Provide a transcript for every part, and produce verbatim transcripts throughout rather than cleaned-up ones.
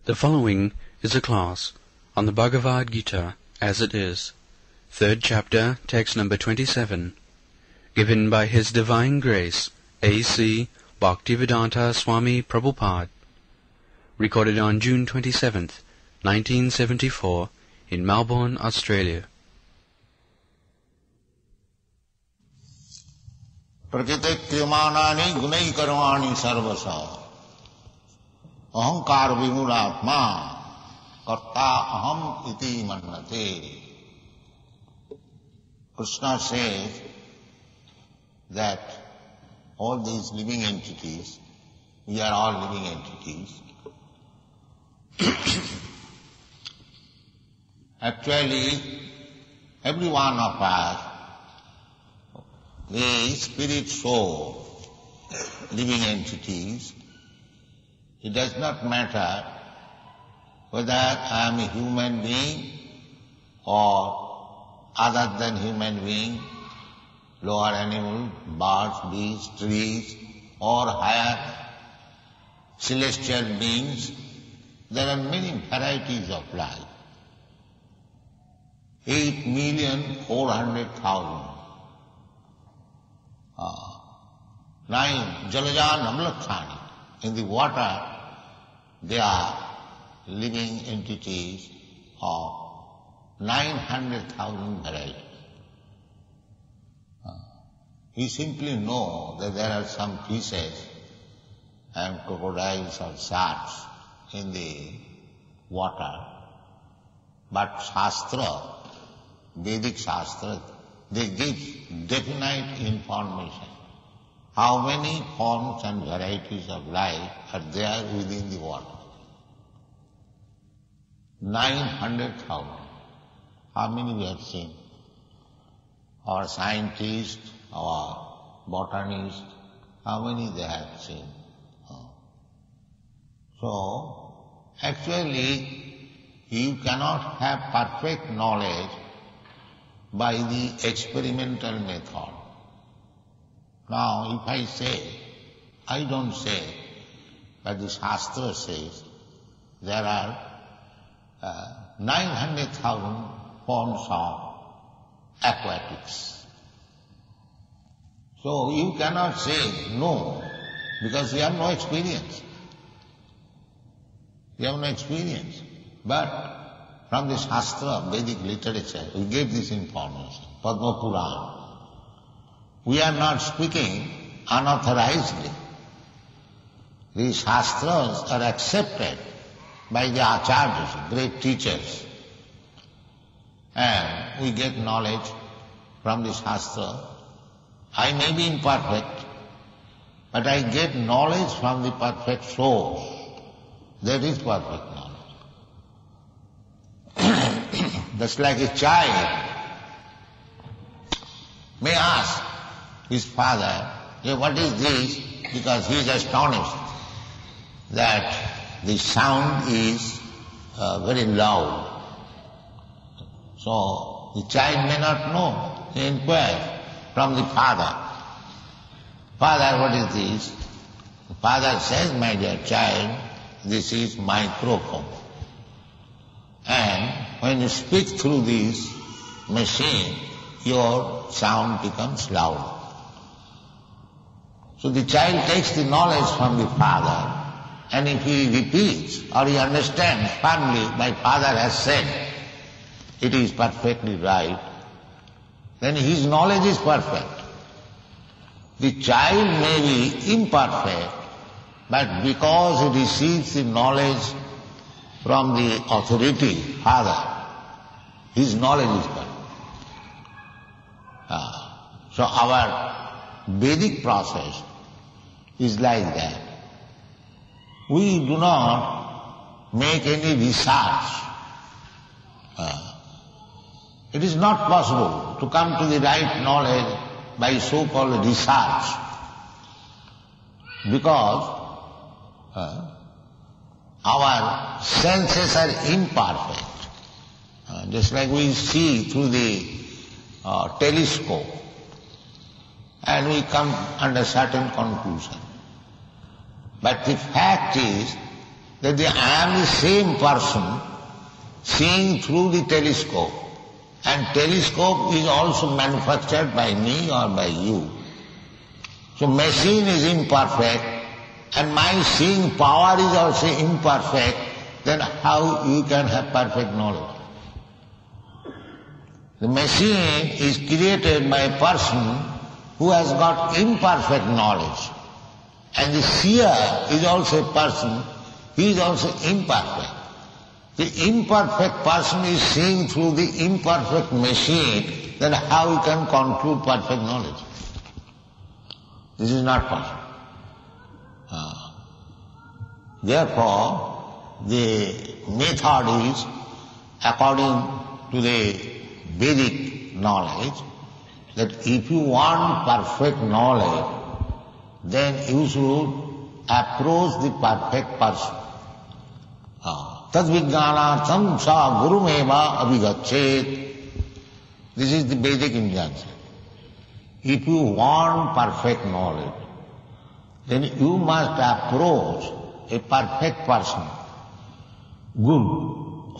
The following is a class on the Bhagavad Gita as it is, third chapter, text number twenty-seven, given by His Divine Grace, A C Bhaktivedanta Swami Prabhupada, recorded on June twenty-seventh, nineteen seventy-four, in Melbourne, Australia. प्रकृते क्रियमाणानि गुणै कर्माणि सर्वशः अहंकार विमूढ़ात्मा कर्ता अहम इति मन्यते. Krishna says that all these living entities, we are all living entities, actually every one of us, the spirit soul, living entities, it does not matter whether I am a human being or other than human being, lower animal, birds, beasts, trees, or higher celestial beings. There are many varieties of life. Eight million four hundred thousand. Uh, nine Jalaja Namlakhani. In the water, they are living entities of nine hundred thousand varieties. Uh, we simply know that there are some fishes and crocodiles or sharks in the water, but Shastra, Vedic Shastra, they give definite information. How many forms and varieties of life are there within the water? Nine hundred thousand. How many we have seen? Our scientists, our botanists, how many they have seen? So, actually, you cannot have perfect knowledge by the experimental method. Now, if I say, I don't say, but the Shastra says, there are uh, nine hundred thousand forms of aquatics. So you cannot say no, because you have no experience. You have no experience. But from the Shastra, Vedic literature, we gave this information, Padma Purana. We are not speaking unauthorizedly. These Shastras are accepted by the Acharyas, great teachers. And we get knowledge from the Shastra. I may be imperfect, but I get knowledge from the perfect source. That is perfect knowledge. Just like a child may ask his father, hey, what is this? Because he is astonished that the sound is uh, very loud. So the child may not know. He inquires from the father, Father, what is this? The father says, my dear child, this is microphone. And when you speak through this machine, your sound becomes loud. So the child takes the knowledge from the father, and if he repeats or he understands firmly, my father has said, it is perfectly right, then his knowledge is perfect. The child may be imperfect, but because he receives the knowledge from the authority, father, his knowledge is perfect. Ah. So our Vedic process is like that. We do not make any research. Uh, it is not possible to come to the right knowledge by so-called research, because uh, our senses are imperfect. Uh, just like we see through the uh, telescope, and we come under certain conclusion. But the fact is that the, I am the same person seeing through the telescope, and telescope is also manufactured by me or by you. So machine is imperfect, and my seeing power is also imperfect, then how you can have perfect knowledge? The machine is created by a person who has got imperfect knowledge. And the seer is also a person, he is also imperfect. The imperfect person is seeing through the imperfect machine, then how he can conclude perfect knowledge? This is not possible. Uh, therefore, the method is, according to the Vedic knowledge, that if you want perfect knowledge, then you should approach the perfect person. Tad vijnanartham sa gurumeva abhigachet. This is the Vedic injunction. If you want perfect knowledge, then you must approach a perfect person, Guru.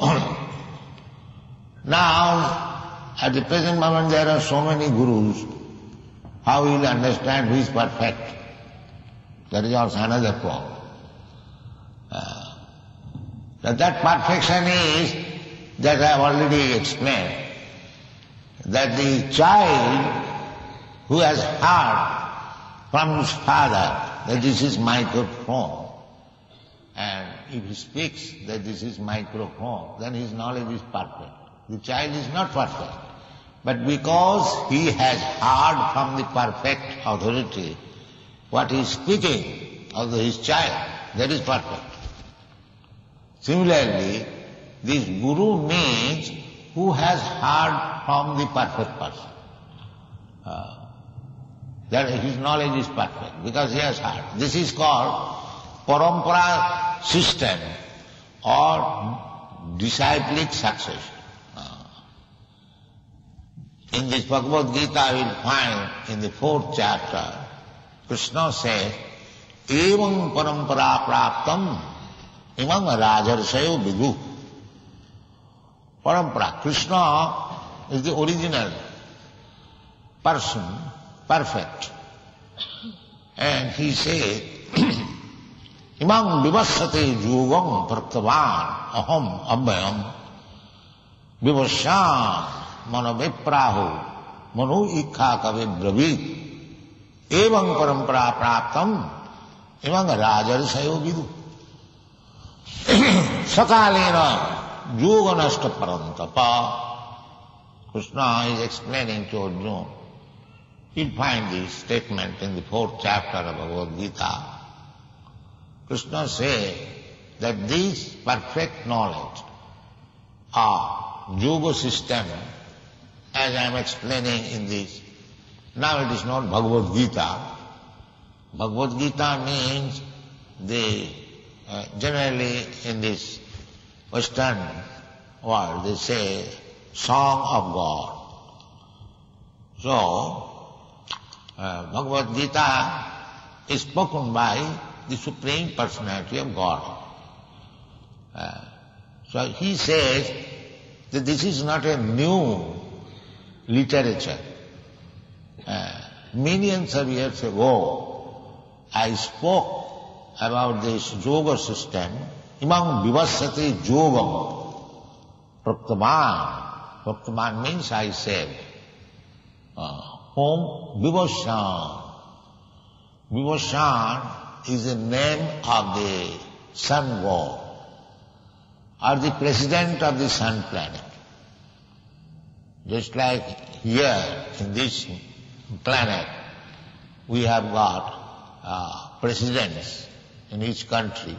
Now, at the present moment there are so many gurus, how will you understand who is perfect? That is also another problem. Uh, that, that perfection is, that I have already explained, that the child who has heard from his father that this is microphone, and if he speaks that this is microphone, then his knowledge is perfect. The child is not perfect. But because he has heard from the perfect authority what he is speaking, although his child, that is perfect. Similarly, this guru means who has heard from the perfect person. Uh, that his knowledge is perfect because he has heard. This is called parampara system or disciplic succession. Uh, in this Bhagavad Gita we will find in the fourth chapter, Krishna says, evam parampara praptam imam rajarsayo vidu. Parampara. Krishna is the original person, perfect. And he said, imam vivassate yugam praktavan aham abhayam vivasyan manaviprahu manu ikha kave bravit evam parampara praptam imam rajarsayo vidu. Sakalena yoganashta parantapa. Krishna is explaining to Arjuna. You'll find this statement in the fourth chapter of Bhagavad Gita. Krishna says that this perfect knowledge of yoga system, as I am explaining in this, now it is not Bhagavad Gita. Bhagavad Gita means the, uh, generally in this Western world they say Song of God. So, uh, Bhagavad Gita is spoken by the Supreme Personality of God. Uh, so he says that this is not a new literature. Uh, millions of years ago, I spoke about this yoga system. Imam vivassati yogam praktaman. Praktaman means I said, uh, Om Vivasyan. Vivasyan is the name of the sun god, or the president of the sun planet. Just like here in this planet, we have got uh, presidents in each country.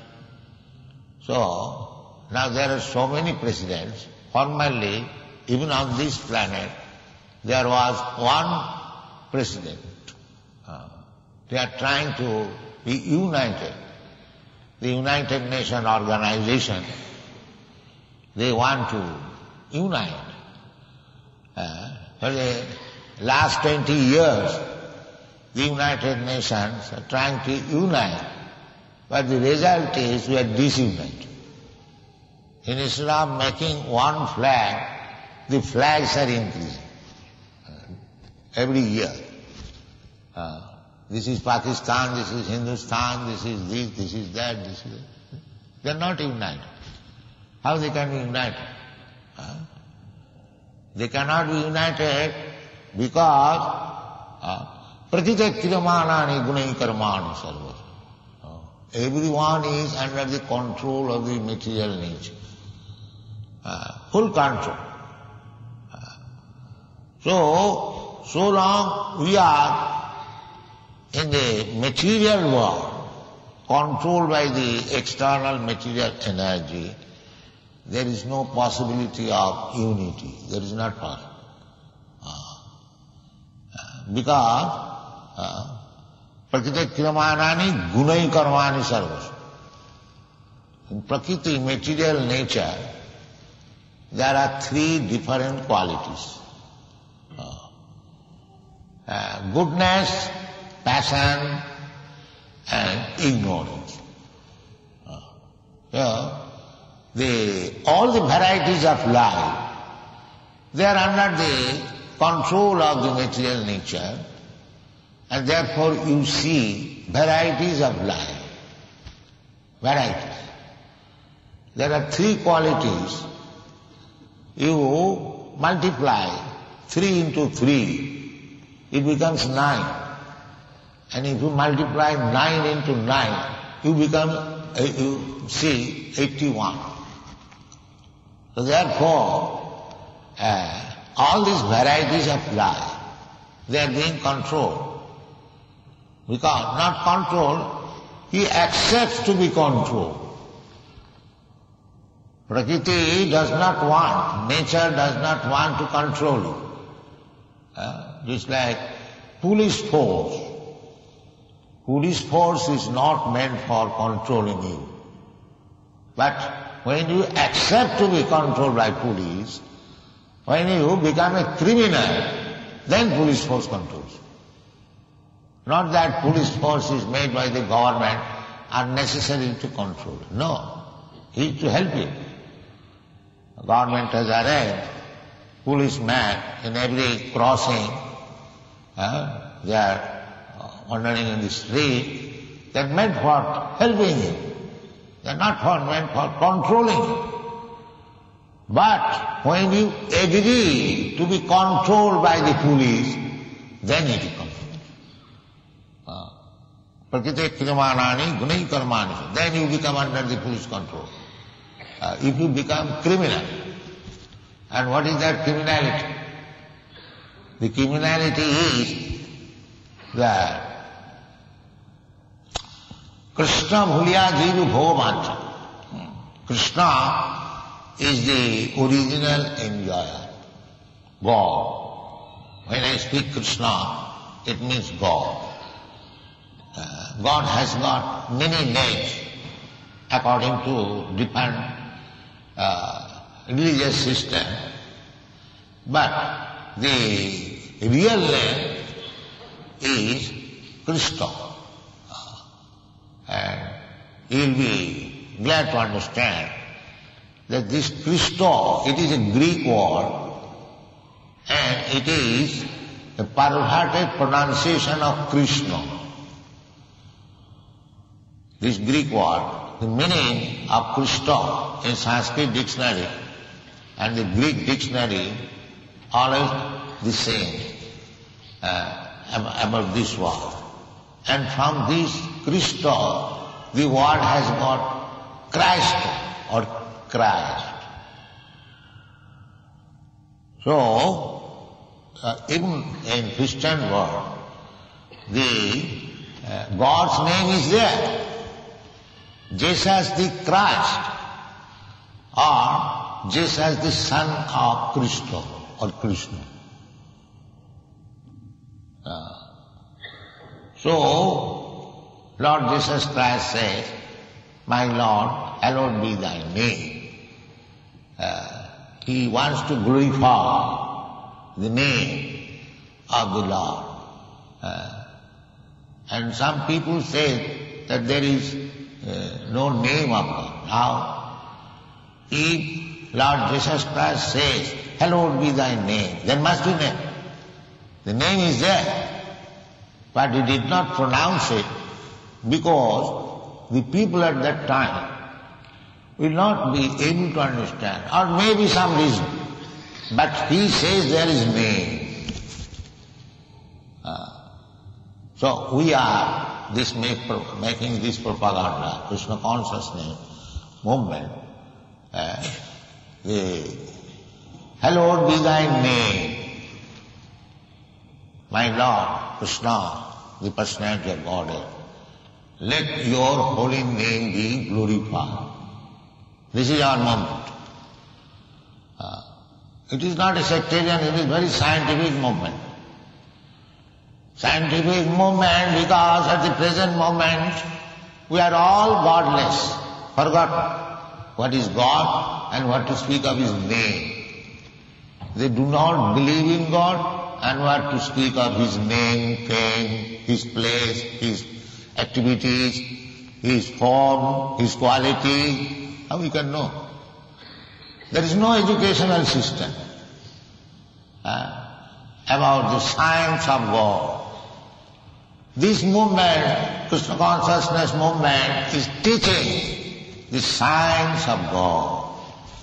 So, now there are so many presidents. Formerly, even on this planet, there was one president. Uh, they are trying to be united. The United Nations organization, they want to unite. Uh, for the last twenty years, the United Nations are trying to unite But the result is we are disunited. Instead of making one flag, the flags are increasing every year. Uh, this is Pakistan, this is Hindustan, this is this, this is that, this is that. They are not united. How they can be united? Uh, they cannot be united because pratita kriyamanani gunai karmani sarva. Everyone is under the control of the material nature. Uh, full control. Uh, so, so long we are in the material world, controlled by the external material energy, there is no possibility of unity. There is not possible. Uh, uh, because prakriti kriyamanani gunai karmani sarvasva. In prakriti, material nature, there are three different qualities. Uh, uh, goodness, passion, and ignorance. Uh, so, the, all the varieties of life, they are under the control of the material nature, and therefore you see varieties of life. Varieties. There are three qualities. You multiply three into three, it becomes nine. And if you multiply nine into nine, you become, uh, you see, eighty-one. So therefore, uh, all these varieties of life, they are being controlled. Because not controlled, he accepts to be controlled. Prakriti does not want, nature does not want to control you. Uh, just like police force. Police force is not meant for controlling you. But when you accept to be controlled by police, when you become a criminal, then police force controls you. Not that police force is made by the government and necessary to control you. No, it is to help you. The government has arranged policemen in every crossing. Uh, they are wandering in the street. They are meant for helping you. They are not for, meant for controlling you. But when you agree to be controlled by the police, then it becomes. Prakriti kriyamanani gunai karmani. Then you become under the police control. Uh, if you become criminal, and what is that criminality? The criminality is that Krishna bhuliya jivu bhogavancha. Krishna is the original enjoyer, God. When I speak Krishna, it means God. Uh, God has got many names according to different uh, religious system, but the real name is Krishna. Uh, and you will be glad to understand that this Krishna, it is a Greek word, and it is a perverted pronunciation of Krishna. This Greek word, the meaning of Krishna in Sanskrit dictionary and the Greek dictionary, always the same uh, about this word. And from this Krishna, the word has got Christ or Christ. So, uh, even in Christian world, the uh, God's name is there. Jesus the Christ, or Jesus the Son of Krishna, or Krishna. Uh, so, Lord Jesus Christ says, my Lord, hallowed be thy name. Uh, he wants to glorify the name of the Lord. Uh, and some people say that there is uh, no name of God. Now, if Lord Jesus Christ says, hallowed be thy name, there must be name. The name is there, but he did not pronounce it because the people at that time will not be able to understand, or maybe some reason. But he says there is name. Uh, so we are this make, making this propaganda, Krishna consciousness movement. Uh, the, hallowed be thy name, my Lord Krishna, the personality of Godhead. Let your holy name be glorified. This is our movement. Uh, it is not a sectarian, it is very scientific movement. Scientific movement because at the present moment we are all godless, forgotten what is God and what to speak of His name. They do not believe in God and what to speak of His name, fame, His place, His activities, His form, His quality. How we can know? There is no educational system uh, about the science of God. This movement, Krishna consciousness movement, is teaching the science of God.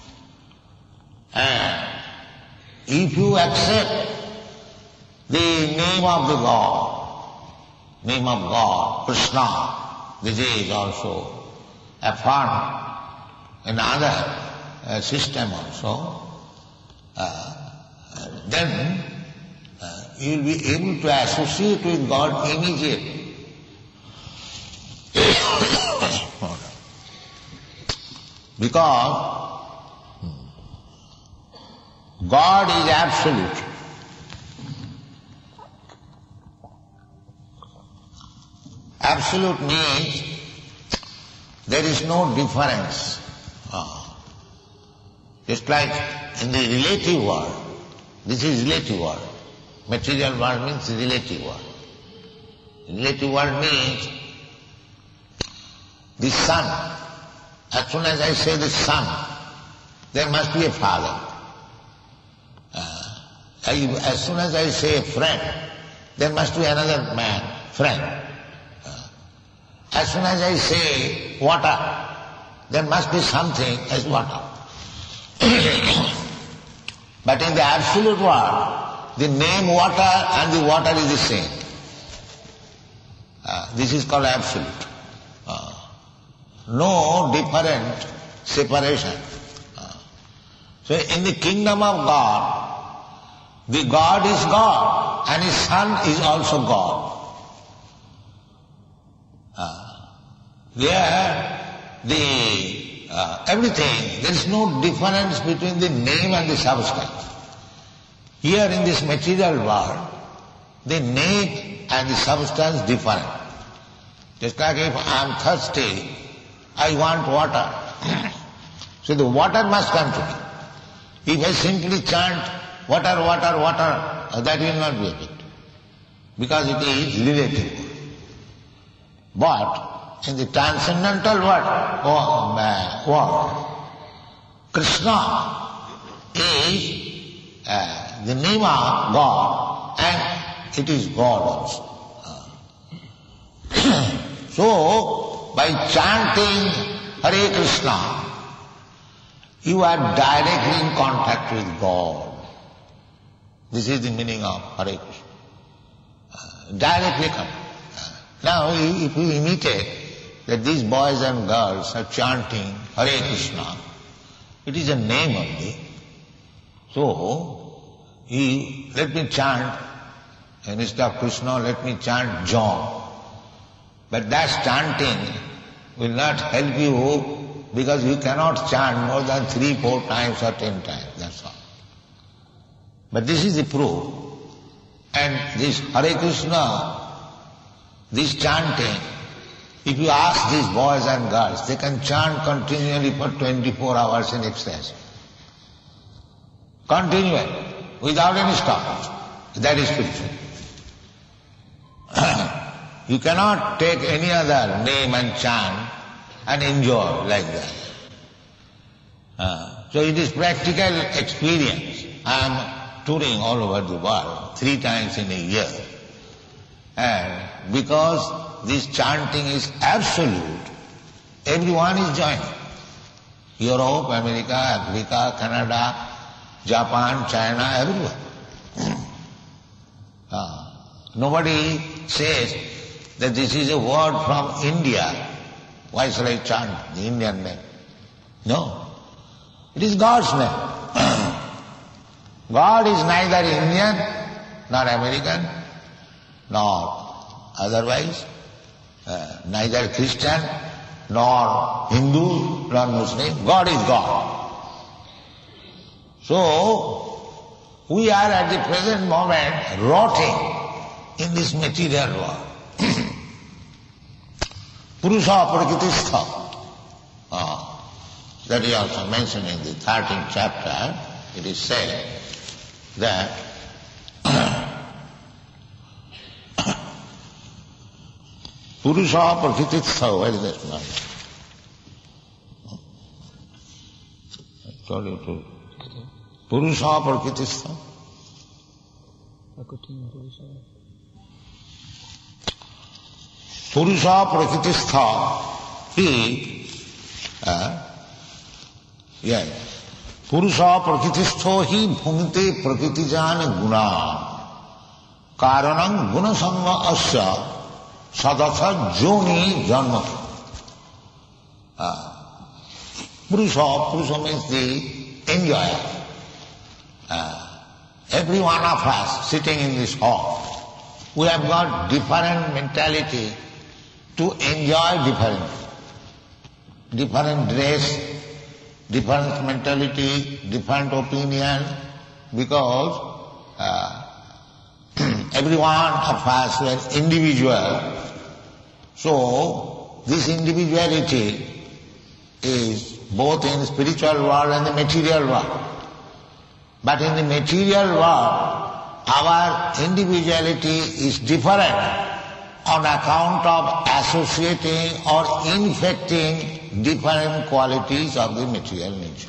And if you accept the name of the God, name of God, Krishna, this is also affirmed in other uh, system also, uh, then uh, you will be able to associate with God immediately. Because God is absolute. Absolute means there is no difference. Ah. Just like in the relative world, this is relative world. Material world means relative world. Relative world means the sun. As soon as I say the sun, there must be a father. Uh, I, as soon as I say a friend, there must be another man, friend. Uh, as soon as I say water, there must be something as water. But in the absolute world, the name water and the water is the same. Uh, this is called absolute. Uh, no different separation. Uh, so in the kingdom of God, the God is God and His Son is also God. Uh, there the uh, everything, there is no difference between the name and the substance. Here in this material world, the name and the substance different. Just like if I am thirsty, I want water. So the water must come to me. If I simply chant water, water, water, that will not be effective, because it is relative. But in the transcendental world, oh, uh, world, Krishna is uh, the name of God and it is God also. Uh. So, by chanting Hare Krishna, you are directly in contact with God. This is the meaning of Hare Krishna. Uh, directly contact. Uh, now, if you imitate that these boys and girls are chanting Hare Krishna, it is a name only. So, he, let me chant, instead of Krishna, let me chant John. But that chanting will not help you because you cannot chant more than three, four times or ten times, that's all. But this is the proof. And this Hare Krishna, this chanting, if you ask these boys and girls, they can chant continually for twenty-four hours in ecstasy. Continually, without any stoppage. That is spiritual. You cannot take any other name and chant and enjoy like that. Uh, so it is practical experience. I am touring all over the world, three times in a year. And because this chanting is absolute, everyone is joining. Europe, America, Africa, Canada, Japan, China, everywhere. uh, nobody says that this is a word from India. Why shall I chant the Indian name? No. It is God's name. God is neither Indian, nor American, nor otherwise, uh, neither Christian, nor Hindu, nor Muslim. God is God. So, we are at the present moment rotting in this material world. Purusha prakritistha. Uh, that is also mentioned in the thirteenth chapter. It is said that Purusha prakritistha, where is that one? I told you to. Purusha prakritistha. Purusha prakritistha. He, uh, yeah. Purusha prakritistho hi bhungte prakritijan guna. Karanam gunasanga asya sadatha joni janma. Uh, Purusha, Purusha means the enjoyer. Uh, every one of us sitting in this hall, we have got different mentality to enjoy different. Different dress, different mentality, different opinion, because uh, every one of us were individual. So this individuality is both in the spiritual world and the material world. But in the material world, our individuality is different on account of associating or infecting different qualities of the material nature.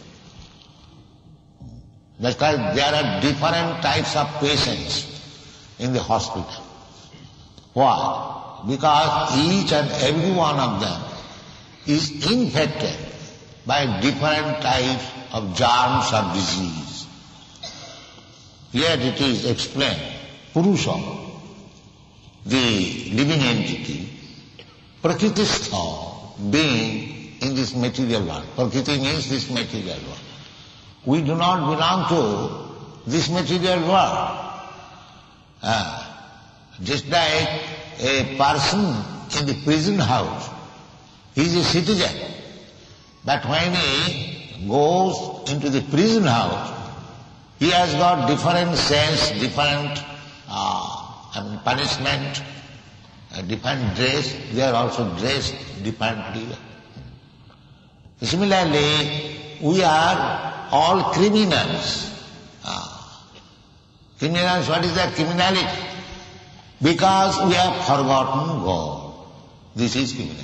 That's why there are different types of patients in the hospital. Why? Because each and every one of them is infected by different types of germs of disease. Here it is explained, Purusha, the living entity, Prakritistha, being in this material world. Prakriti means this material world. We do not belong to this material world. Uh, just like a person in the prison house, he is a citizen. But when he goes into the prison house, he has got different cells, different uh, I mean punishment, uh, different dress. They are also dressed differently. Similarly, we are all criminals. Uh, criminals, what is that criminality? Because we have forgotten God. This is criminality.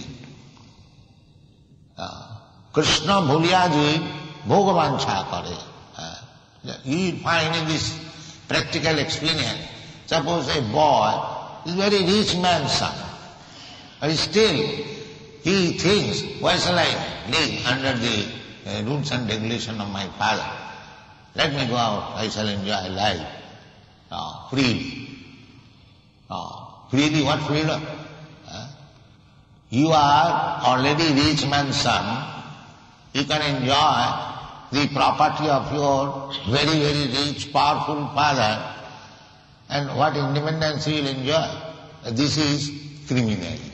Uh, Krishna bhuliya ji bhogavancha kare. You will find in this practical experience, suppose a boy is a very rich man's son, but still he thinks, why shall I live under the uh, rules and regulations of my father? Let me go out, I shall enjoy life uh, freely. Uh, freely, what freedom? Uh, you are already rich man's son, you can enjoy the property of your very, very rich, powerful father, and what independence you will enjoy. This is criminality.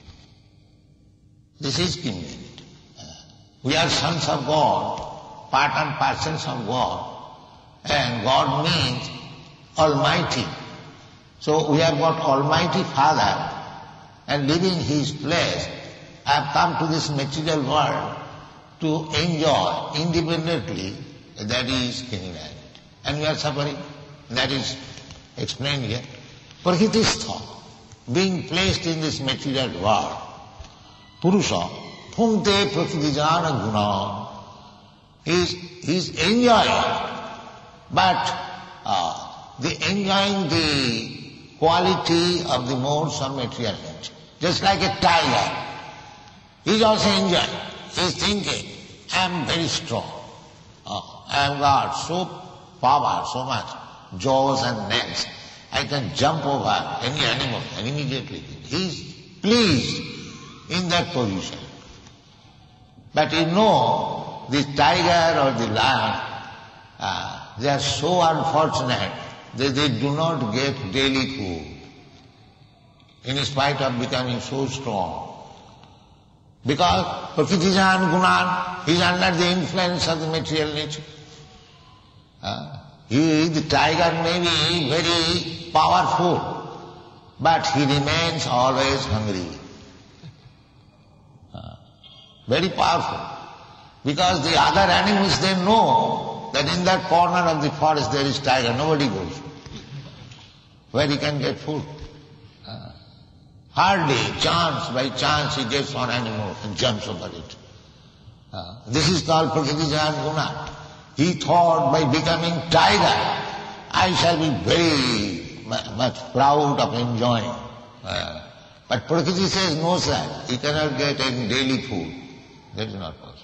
This is criminality. We are sons of God, part and parcels of God, and God means Almighty. So we have got Almighty Father, and leaving His place, I have come to this material world to enjoy independently, that is criminality. And we are suffering, that is explained here. Prakritistha, being placed in this material world, Purusha, Bhunte prakriti-jana guna. He's, he's enjoying, but uh, the enjoying the quality of the modes of material nature. Just like a tiger. He's also enjoying. He's thinking, I am very strong. Oh, I have got so power, so much jaws and necks. I can jump over any animal and immediately. He's pleased in that position. But you know, the tiger or the lion, uh, they are so unfortunate that they do not get daily food, in spite of becoming so strong. Because Prakriti-jan Gunan, he is under the influence of the material nature. Uh, he, the tiger may be very powerful, but he remains always hungry. Uh, very powerful. Because the other animals, they know that in that corner of the forest there is tiger, nobody goes. Where he can get food. Uh, hardly, chance, by chance he gets one animal and jumps over it. Uh, this is called Prakriti-jan Guna. He thought by becoming tiger, I shall be very much proud of enjoying. Uh, but Prakriti says, no sir, he cannot get any daily food. That is not possible.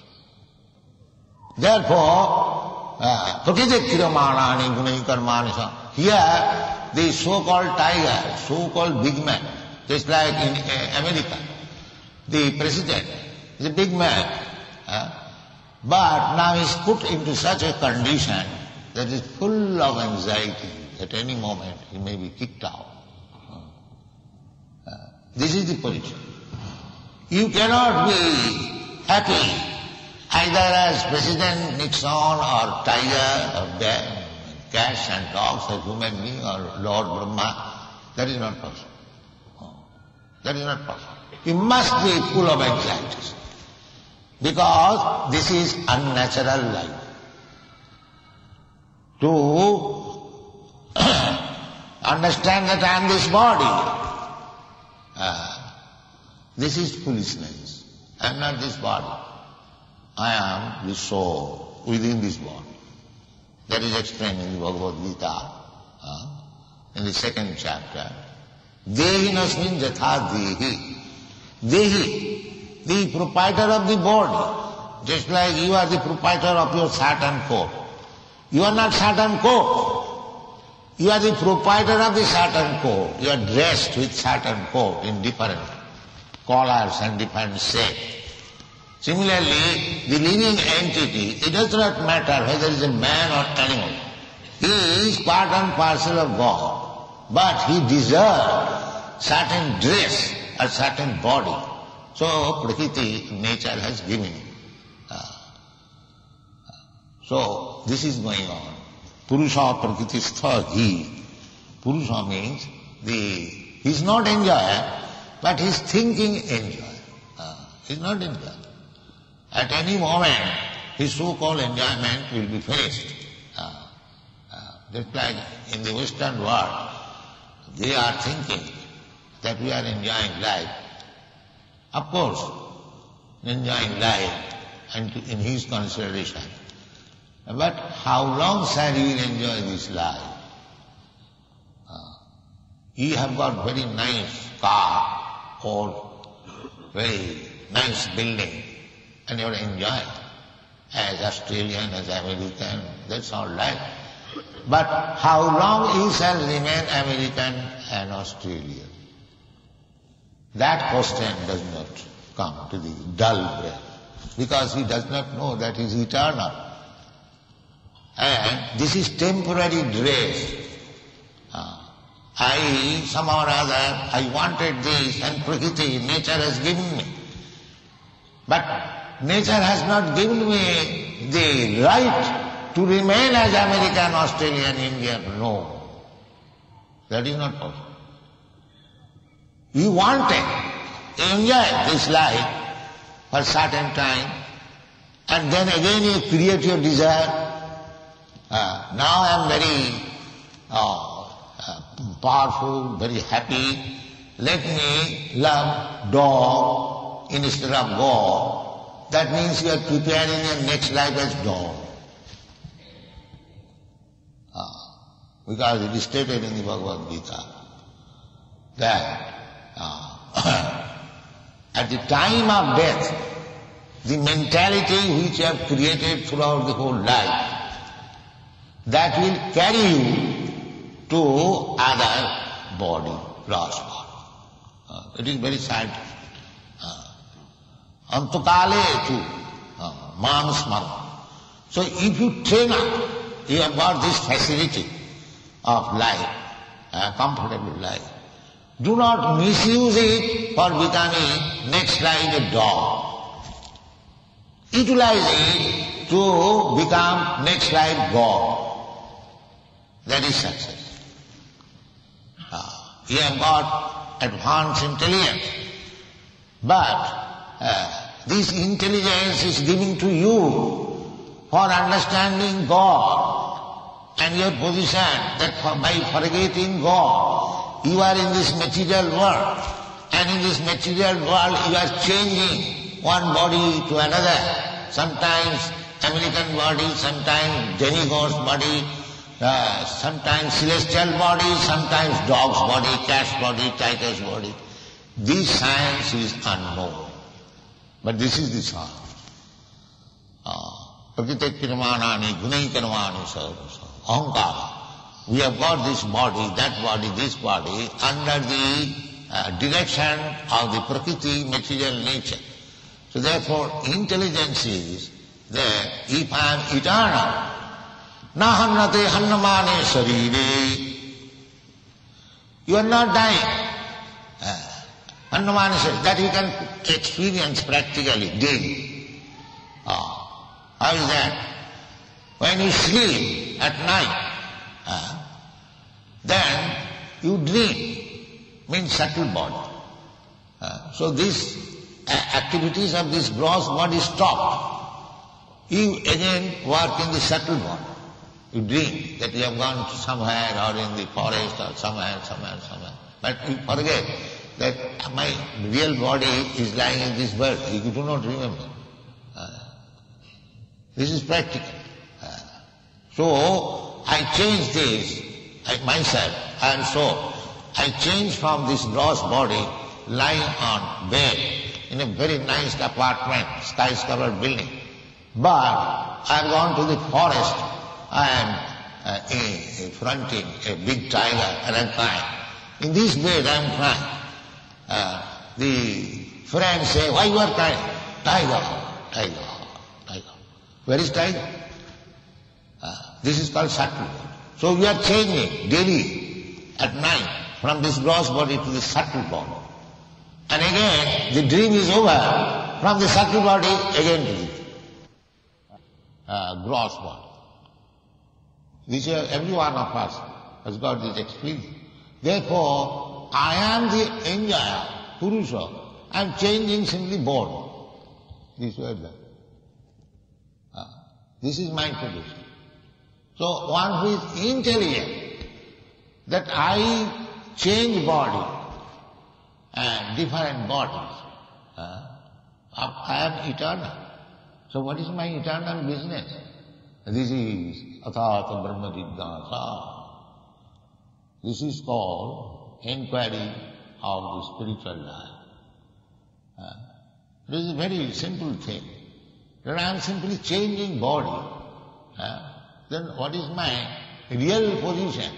Therefore, Prakriti Kiramanani Gunai Karmani. Here, the so-called tiger, so-called big man, just like in uh, America, the president is a big man. Uh, but now he is put into such a condition that is full of anxiety. At any moment he may be kicked out. Uh, this is the position. You cannot be happy either as President Nixon or tiger or bear, cats and dogs or human being or Lord Brahma. That is not possible. That is not possible. You must be full of anxieties. Because this is unnatural life. To understand that I am this body, uh, this is foolishness. I am not this body. I am the soul within this body. That is explained in the Bhagavad Gita, uh, in the second chapter. Dehi nasmin jatha dehi. Dehi, the proprietor of the body, just like you are the proprietor of your satin coat. You are not satin coat. You are the proprietor of the satin coat. You are dressed with satin coat in different collars and different shapes. Similarly, the living entity, it does not matter whether it is a man or animal. He is part and parcel of God, but he deserves certain dress or certain body. So, Prakriti, nature has given. Uh, so, this is going on. Purusha Prakriti stha hi. Purusha means the, he is not enjoyer, but he is thinking enjoyer. Uh, he is not enjoyer. At any moment, his so-called enjoyment will be finished. Uh, uh, just like in the Western world, they are thinking that we are enjoying life. Of course, enjoying life and in his consideration. But how long shall he will enjoy this life? Uh, you have got very nice car or very nice building, and you are enjoying as Australian, as American, that's all right. But how long he shall remain American and Australian? That question does not come to the dull brain, because he does not know that he is eternal. And this is temporary dress. Uh, I, somehow or other, I wanted this, and Prakriti, nature has given me. But nature has not given me the right to remain as American, Australian, Indian. No. That is not possible. You wanted to enjoy this life for a certain time, and then again you create your desire. Uh, now I am very uh, uh, powerful, very happy. Let me love dog, instead of go, that means you are preparing your next life as dog. Ah, because it is stated in the Bhagavad Gita that ah, at the time of death, the mentality which you have created throughout the whole life, that will carry you to other body, gross body. Uh, it is very sad. Antakale tu man smara. So if you train up, you have got this facility of life, a comfortable life. Do not misuse it for becoming next like a dog. Utilize it to become next like God. That is success. Uh, you have got advanced intelligence, but uh, this intelligence is given to you for understanding God and your position, that for, by forgetting God, you are in this material world, and in this material world you are changing one body to another. Sometimes American body, sometimes demigod's body, uh, sometimes celestial body, sometimes dog's body, cat's body, tiger's body. This science is unknown. But this is the science. Prakitek kirmanani, gunai karmani sarvasa, ahankara. We have got this body, that body, this body, under the uh, direction of the Prakriti, material nature. So therefore, intelligence is that if I am eternal, na hannate hannamane sarire, you are not dying. Uh, hannamane sarire, that you can experience practically daily. Uh, how is that? When you sleep at night, uh, then you dream, means subtle body. Uh, so this activities of this gross body stopped. You again work in the subtle body. You dream that you have gone to somewhere or in the forest or somewhere, somewhere, somewhere. But you forget that my real body is lying in this world. You do not remember. Uh, this is practical. Uh, so I change this, I, myself, I am so. I change from this gross body lying on bed in a very nice apartment, skyscraper building. But I have gone to the forest, I am uh, a, a fronting a big tiger and I am crying. In this bed I am crying. Uh, the friends say, why you are crying? Tiger, tiger, tiger. Where is tiger? Uh, this is called subtle. So we are changing daily at night from this gross body to the subtle body. And again, the dream is over, from the subtle body again to the uh, gross body. This is, every one of us has got this experience. Therefore, I am the enjoyer, Purusha. I am changing simply body. This way that. Uh, this is my tradition. So one who is intelligent, that I change body, and different bodies. Uh, I am eternal. So what is my eternal business? This is Athata Brahma Jignasa. This is called inquiry of the spiritual life. Uh, this is a very simple thing. That I am simply changing body. Uh, then what is my real position?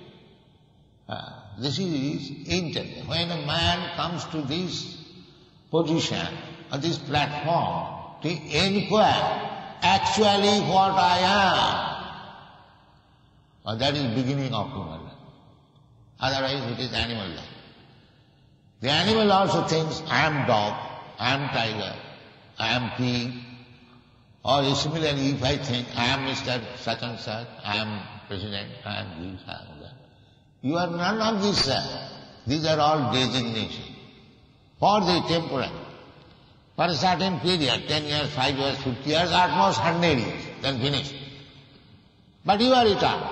Uh, This is intelligence. When a man comes to this position, or this platform, to inquire actually what I am, well, that is beginning of human life. Otherwise it is animal life. The animal also thinks, I am dog, I am tiger, I am pig. Or similarly, if I think, I am Mister such and such, I am president, I am this, I am that. You are none of these, sir. These are all designations for the temporal. For a certain period, ten years, five years, fifty years, at most hundred years, then finish. But you are eternal.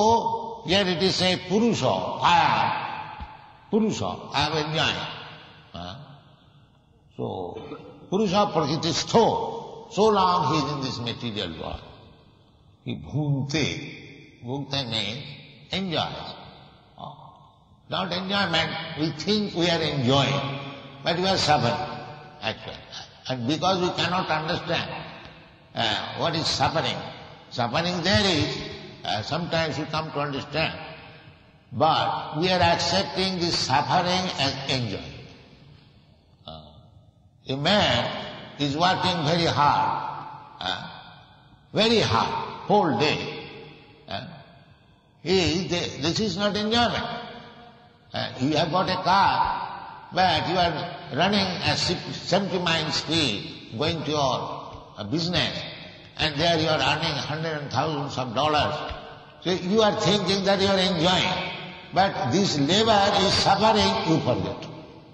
So, here it is said, Purusha, I am Purusha, I am enjoying. So, Purusha Prakriti-stho, so long he is in this material world. He bhunte, bhunte means enjoys. Not enjoyment, we think we are enjoying, but we are suffering, actually. And because we cannot understand uh, what is suffering, suffering there is, uh, sometimes we come to understand, but we are accepting this suffering as enjoyment. Uh, a man is working very hard, uh, very hard, whole day. Uh, he, this is not enjoyment. Uh, you have got a car, but you are running at seventy miles speed, going to your uh, business, and there you are earning hundreds and thousands of dollars. So you are thinking that you are enjoying, but this labor is suffering, you forget.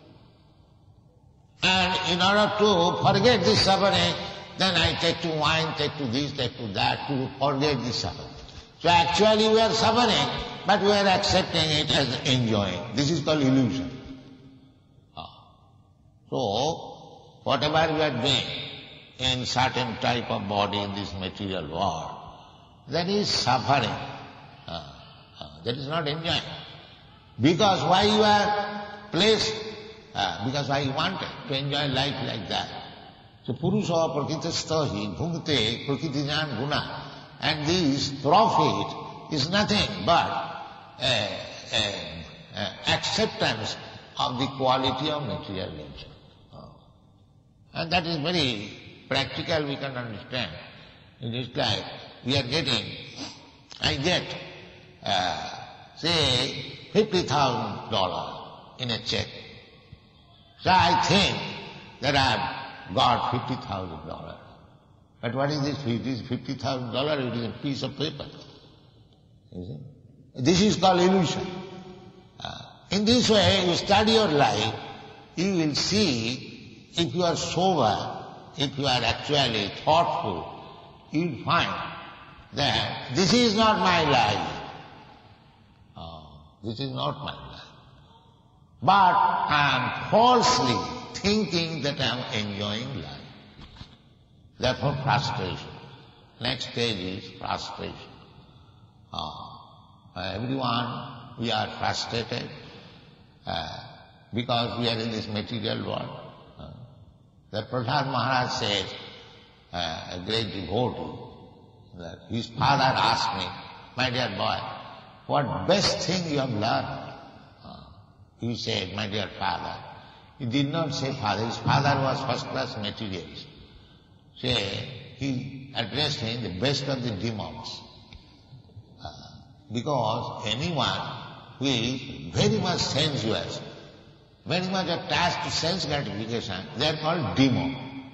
And in order to forget this suffering, then I take to wine, take to this, take to that, to forget this suffering. So actually we are suffering, but we are accepting it as enjoying. This is called illusion. So, whatever we are doing in certain type of body in this material world, that is suffering. Uh, uh, that is not enjoying. Because why you are placed, uh, because why you wanted to enjoy life like that. So, Purusha Prakriti-stho bhungte prakritijan guna. And this profit is nothing but a, a, a acceptance of the quality of material nature. And that is very practical, we can understand. It is like we are getting, I get, uh, say, fifty thousand dollars in a check. So I think that I have got fifty thousand dollars. But what is this? It is fifty thousand dollars, it is a piece of paper. You see? This is called illusion. Uh, in this way, you study your life, you will see if you are sober, if you are actually thoughtful, you will find that this is not my life. Uh, this is not my life. But I am falsely thinking that I am enjoying life. Therefore, frustration. Next stage is frustration. Uh, everyone, we are frustrated uh, because we are in this material world. Uh, the Prahlad Maharaj says, uh, a great devotee, that his father asked me, my dear boy, what best thing you have learned? Uh, he said, my dear father. He did not say father, his father was first-class materialist. Say, he addressed him the best of the demons. Uh, because anyone who is very much sensuous, very much attached to sense gratification, they are called demon.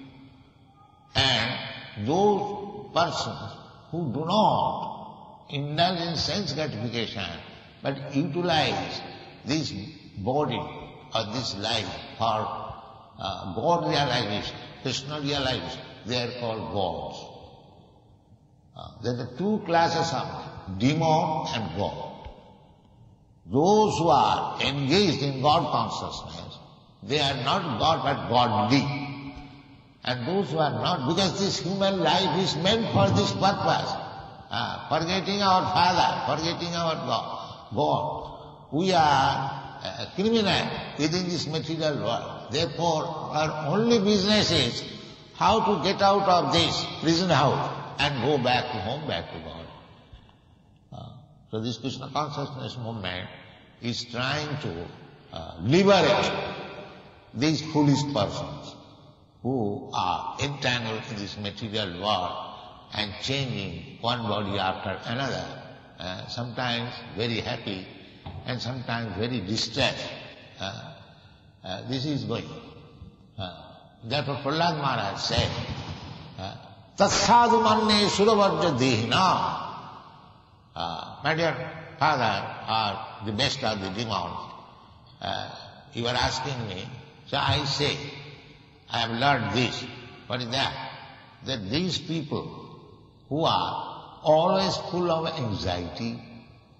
And those persons who do not indulge in sense gratification, but utilize this body or this life for uh, God realization, Krishna realization, they are called gods. Uh, there are two classes of demon and God. Those who are engaged in God consciousness, they are not God but godly. And those who are not, because this human life is meant for this purpose, uh, forgetting our Father, forgetting our God. God. We are uh, criminal within this material world. Therefore, our only business is how to get out of this prison house and go back to home, back to God. Uh, so this Krishna consciousness movement is trying to uh, liberate these foolish persons who are entangled in this material world and changing one body after another, uh, sometimes very happy and sometimes very distressed. Uh, uh, this is going. Uh, therefore Prahlad Maharaj said, Tatsadu manne suravarja dehina. My dear father, or the best of the demons, uh, you are asking me, so I say, I have learned this. What is that? That these people who are always full of anxiety,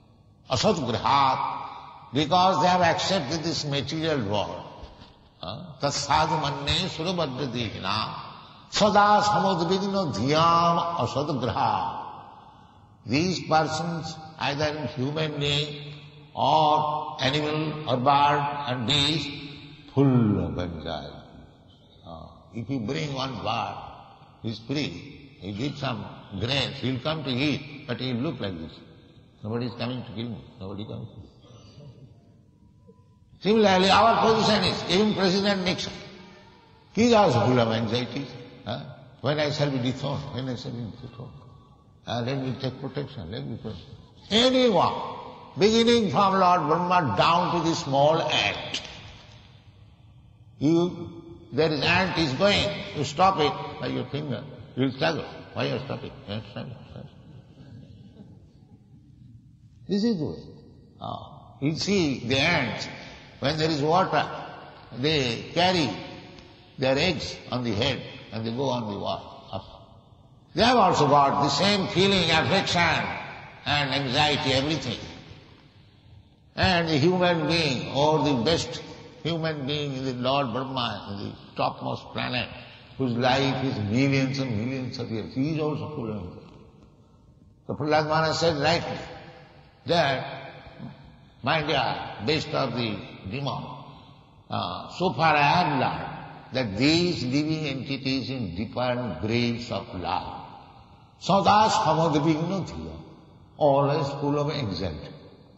asat grihat, because they have accepted this material world, uh, tassadhu manne surabhadradihina sada samudvigno dhyam asadgraha. These persons, either in human being or animal or bird and beast, full of anxiety. Uh, if you bring one bird, he is free. He gives some grains, he will come to eat, but he will look like this. Nobody is coming to kill me. Nobody comes. Similarly, our position is, even President Nixon, he is also full of anxieties. Huh? When I shall be dethroned, when I shall be dethroned. Uh, let me take protection, let me protect. Anyone, beginning from Lord Brahma down to the small ant. You, there is ant is going, you stop it by your finger, you will struggle. Why you stop it? You struggle. This is the way. Oh. You see the ants, when there is water, they carry their eggs on the head and they go on the water. They have also got the same feeling, affection and anxiety, everything. And the human being, or the best human being is the Lord Brahma, in the topmost planet, whose life is millions and millions of years. He is also full of anxiety. So Prahlad Maharaj said rightly that, my dear, best of the demon, uh, so far I have learned that these living entities in different grades of life, Sadas Hamadvigno Dhiya, always full of anxiety.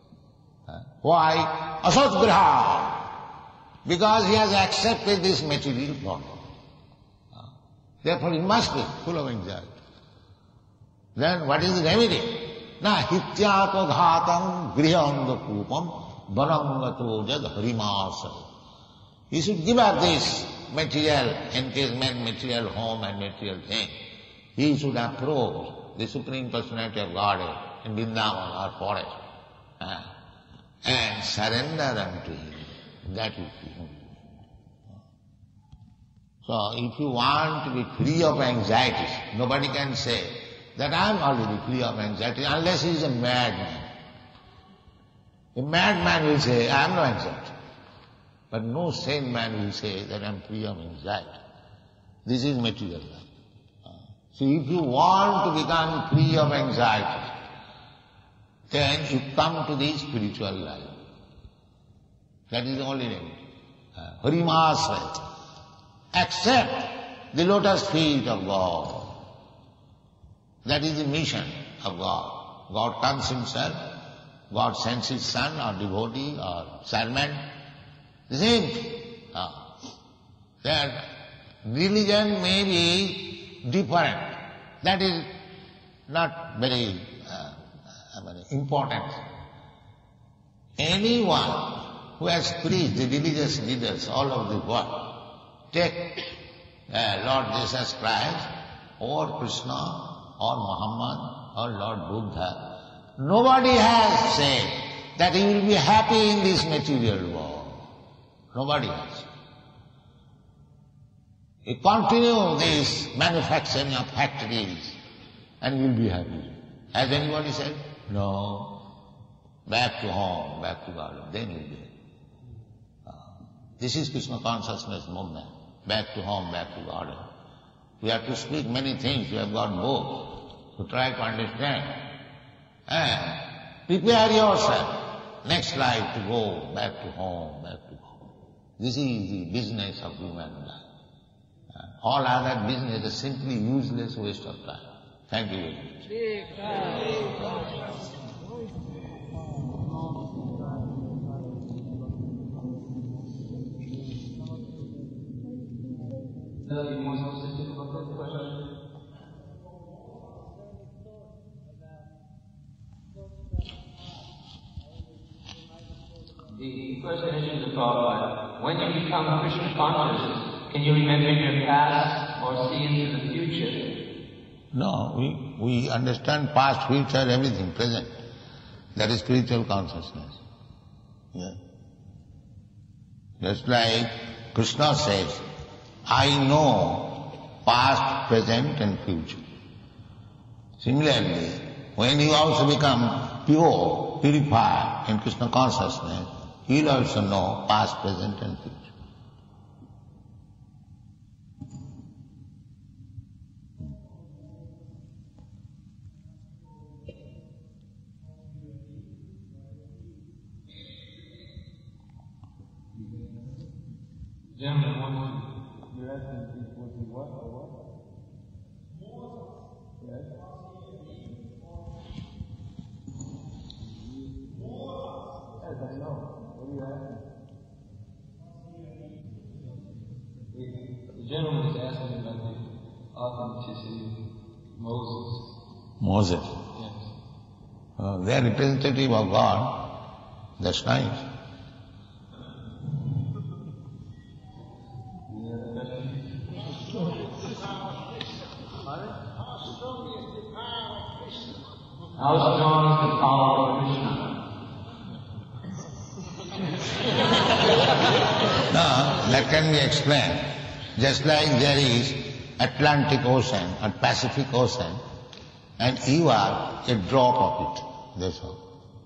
Why? Asadgraha. Because he has accepted this material body. Therefore he must be full of anxiety. Then what is the remedy? Na hityato ghatam grihanda kupam barangato jad harimasa. He should give up this material encasement, material home and material thing. He should approach the Supreme Personality of Godhead in Vrindavan or forest uh, and surrender unto Him. That is Him. So if you want to be free of anxieties, nobody can say that I am already free of anxiety unless he is a madman. A madman will say, I am no anxiety. But no sane man will say that I am free of anxiety. This is material life. So if you want to become free of anxiety, then you come to the spiritual life. That is the only remedy. Harimasraya. Accept the lotus feet of God. That is the mission of God. God comes Himself, God sends His son or devotee or servant. The same thing. Uh, that religion may be different. That is not very uh, very important. Anyone who has preached, the religious leaders all over the world, take uh, Lord Jesus Christ or Krishna or Muhammad or Lord Buddha, nobody has said that he will be happy in this material world. Nobody has. You continue this manufacturing of factories and you will be happy. Has anybody said? No. Back to home, back to God, then you will be happy. Uh, this is Krishna consciousness movement. Back to home, back to God. We have to speak many things. We have got books to try to understand. And prepare yourself next life to go back to home, back to God. This is the business of human life. Uh, all other business is simply useless waste of time. Thank you very much. The first question is about when you become Krishna conscious, can you remember your past or see into the future? No, we, we understand past, future, everything, present. That is spiritual consciousness. Yeah. Just like Krishna says, I know past, present and future. Similarly, when you also become pure, purified in Krishna consciousness, you will also know past, present and future. Gentlemen, wants to, you're asking if was he what or what? Yes. Yes, I know. What are you asking? The gentleman is asking about the authenticity of Moses. Moses. Yes. Uh, they are representative of God. That's nice. How strong is the power of Krishna? Now, that can be explained. Just like there is Atlantic Ocean or Pacific Ocean, and you are a drop of it. That's all.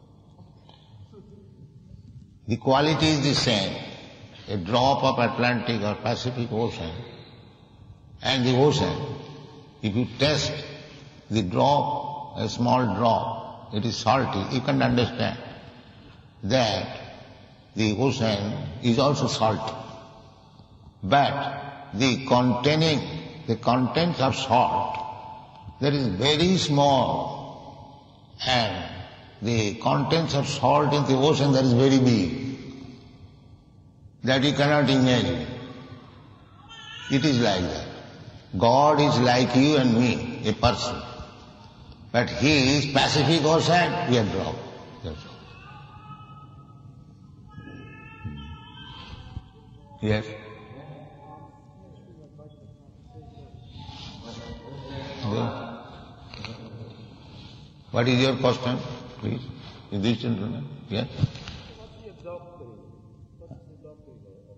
The quality is the same. A drop of Atlantic or Pacific Ocean and the ocean. If you test the drop, a small drop, it is salty, you can understand that the ocean is also salty. But the containing, the contents of salt, that is very small, and the contents of salt in the ocean, that is very big, that you cannot imagine. It is like that. God is like you and me, a person. But He is Pacific Ocean, we are drop. That's all. Yes? Yeah. What is your question, please? Is this gentleman? Yes? What's the doctrine? What's the doctrine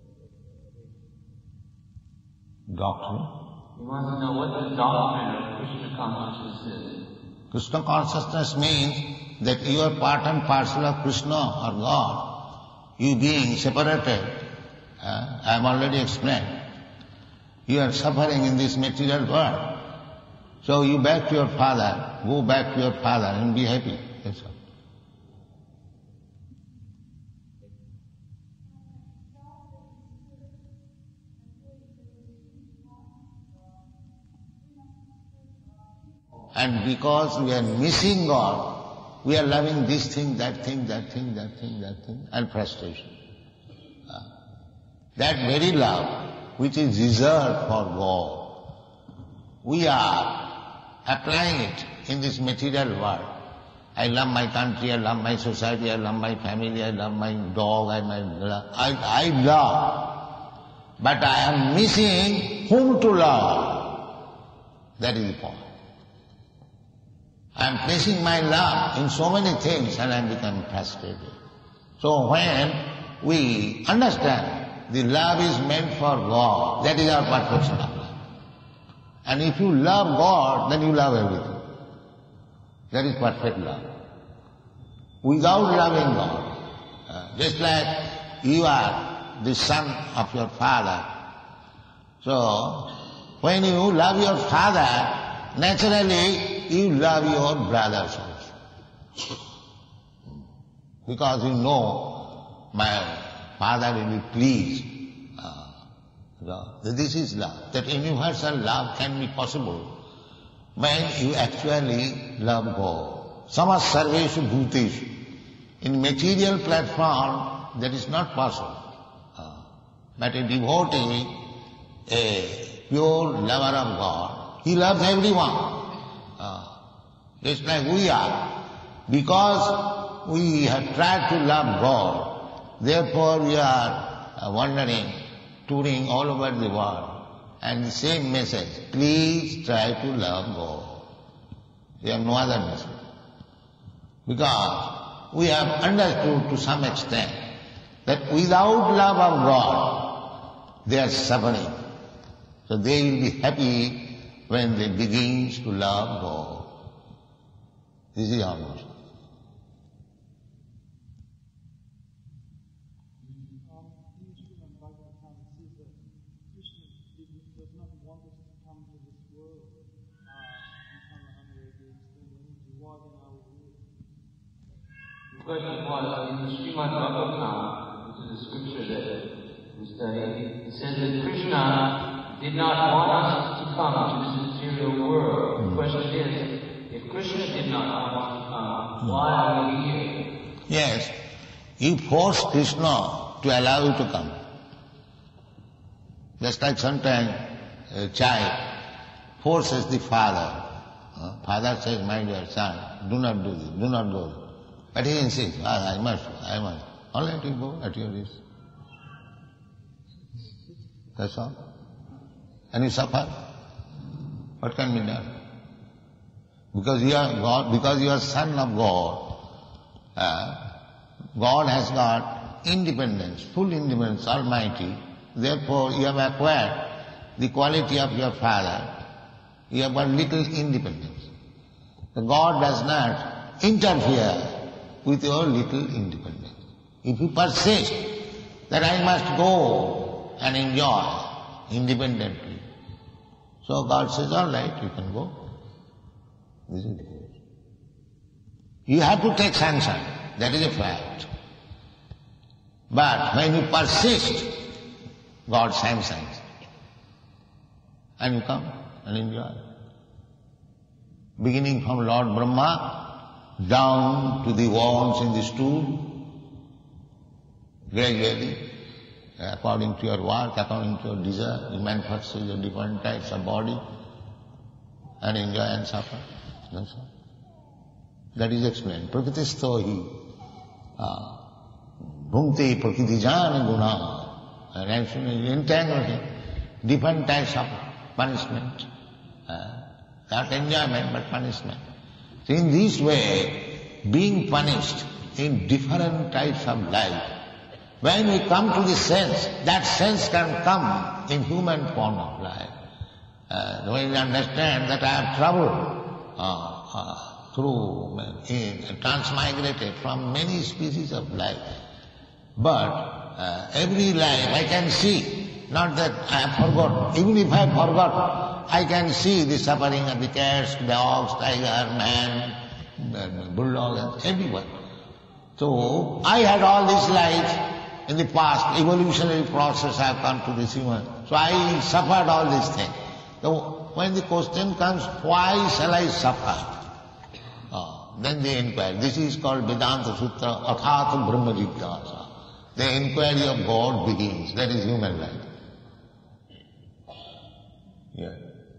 of Doctrine? He wants to know what the doctrine of Krishna consciousness is. Krishna consciousness means that you are part and parcel of Krishna or God. You being separated, uh, I have already explained. You are suffering in this material world. So you back to your father, go back to your father and be happy. That's all. And because we are missing God, we are loving this thing, that thing, that thing, that thing, that thing, and frustration. Uh, that very love which is reserved for God, we are applying it in this material world. I love my country, I love my society, I love my family, I love my dog, I, my, I, I love. But I am missing whom to love. That is the point. I am placing my love in so many things and I am becoming frustrated. So when we understand the love is meant for God, that is our perfection of love. And if you love God, then you love everything. That is perfect love. Without loving God, uh, just like you are the son of your father. So, when you love your father, naturally you love your brothers also. Because you know, my father will be pleased. Uh, this is love. That universal love can be possible when you actually love God. Samas sarveshu bhuteshu. In material platform, that is not possible. Uh, but a devotee, a pure lover of God, he loves everyone. Uh, just like we are. Because we have tried to love God, therefore we are uh, wandering, touring all over the world. And the same message, please try to love God. We have no other message. Because we have understood to some extent that without love of God, they are suffering. So they will be happy when they begin to love God. This is our mission. The question was, in the Srimad Bhagavatam, which is a scripture that the study, it says that Krishna did not want us to come to this material world. Mm. The question is, if Krishna did not want us to come, why are we here? Yes, you force Krishna to allow you to come. Just like sometimes a child forces the father. Uh, father says, my dear son, do not do this, do not go there. But he insists, ah, I must, I must. All right, you go at your risk. That's all. And you suffer. What can be done? Because you are God, because you are son of God, uh, God has got independence, full independence, almighty. Therefore, you have acquired the quality of your father. You have got little independence. The God does not interfere with your little independence. If you persist that I must go and enjoy independently, so God says, all right, you can go. This is the case. You have to take sanction, that is a fact. But when you persist, God sanctions. And you come and enjoy. Beginning from Lord Brahma, down to the worms in the stool, gradually, according to your work, according to your desire, you manufacture your different types of body and enjoy and suffer. That's all. That is explained. Prakritisto hi bhunte prakritijana guna. And entangled him. Different types of punishment. Uh, not enjoyment, but punishment. So in this way, being punished in different types of life, when we come to the sense, that sense can come in human form of life. Uh, when we understand that I have travelled uh, uh, through, uh, transmigrated from many species of life, but uh, every life I can see, not that I have forgotten, even if I have forgotten, I can see the suffering of the cats, dogs, tiger, man, bulldog, everyone. So I had all this life. In the past, evolutionary process, I have come to this human. So I suffered all these things. So when the question comes, why shall I suffer? Oh, then they inquire. This is called Vedanta Sutra, Athata Brahma Jigyasa. The inquiry of God begins. That is human life. Yeah.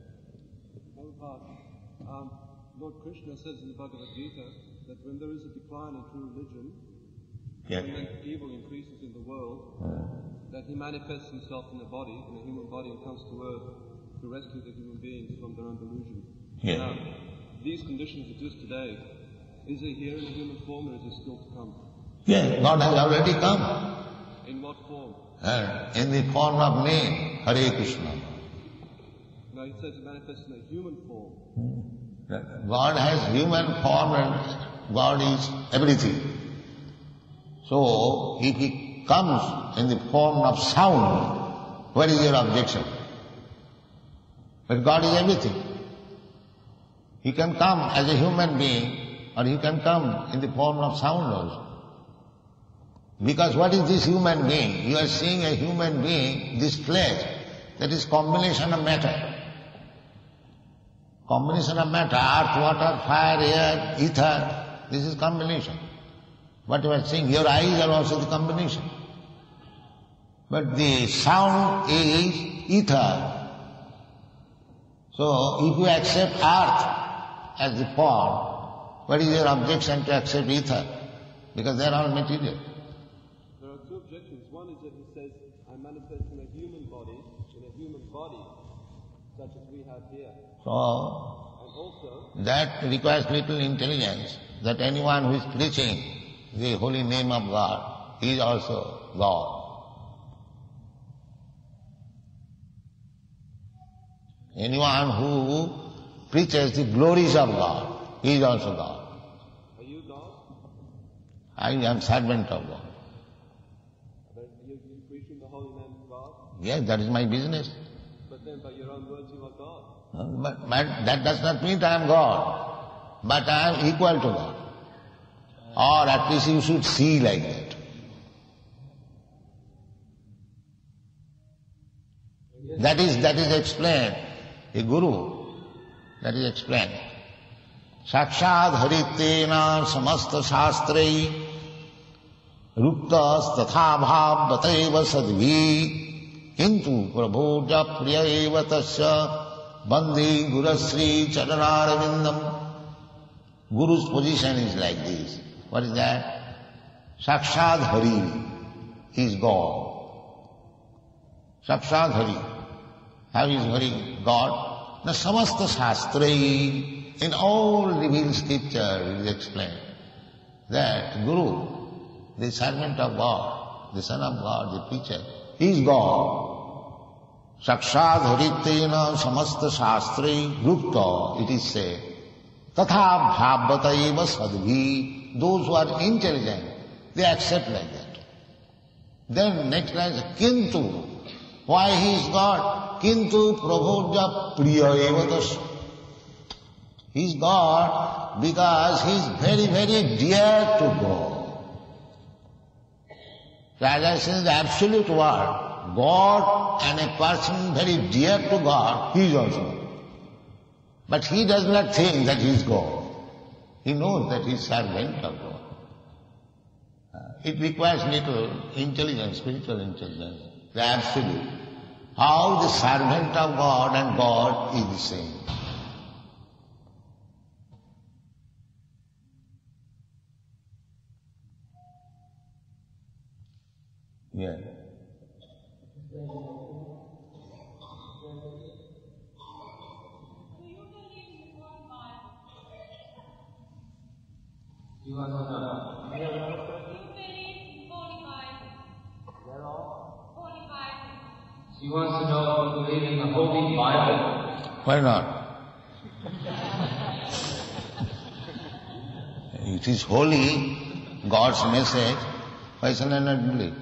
Um, Lord Krishna says in the Bhagavad Gita that when there is a decline in true religion, yeah. when evil increases in the world, Mm. that he manifests himself in a body, in a human body, and comes to earth to rescue the human beings from their own delusion. Yeah. Now, these conditions exist today. Is he here in a human form, or is he still to come? Yeah, God has already come. In what form? Uh, in the form of name, Hare Krishna. Now he says he manifests in a human form. Mm. God has human form and God is everything. So, if he comes in the form of sound, what is your objection? But God is everything. He can come as a human being, or he can come in the form of sound also. Because what is this human being? You are seeing a human being, this flesh, that is combination of matter. Combination of matter, earth, water, fire, air, ether, this is combination. What you are seeing, your eyes are also the combination. But the sound is ether. So if you accept earth as the form, what is your objection to accept ether? Because they are all material. There are two objections. One is that he says, I manifest in a human body, in a human body, such as we have here. So And also, that requires little intelligence, that anyone who is preaching the holy name of God, he is also God. Anyone who preaches the glories of God, he is also God. are you God? I am servant of God. But you you preaching the holy name of God? Yes, that is my business. But then by your own words you are God. Uh, But, but that does not mean I am God, but I am equal to God. Or at least you should see like that. That is, that is explained. A guru, that is explained. Sakshad haritena samasta shastrei ruktas tatha bhav bateva sadvi kintu prabhoja priya eva tasya bandi gurasri charanarvindam. Guru's position is like this. What is that? Sakshad Hari is God. Sakshad Hari. How is Hari God? The samasta shastrai, in all revealed scripture it is explained that Guru, the servant of God, the son of God, the preacher, is God. Sakshad haritena samasta shastrai rukta, it is said. Tatha bhavataiva sadvi, those who are intelligent, they accept like that. Then next line is kintu, why he is God? Kintu prabhoja priya evatas. He is God because he is very, very dear to God. Raja says the absolute word, God and a person very dear to God, he is also God. But he does not think that he is God. He knows that he is servant of God. It requires little intelligence, spiritual intelligence, the absolute. How the servant of God and God is the same. Yeah. You want to know? You believe Holy Bible. They're all? Holy Bible. She wants to know if you believe in the Holy Bible. Why not? It is holy, God's message. Why shall I not believe?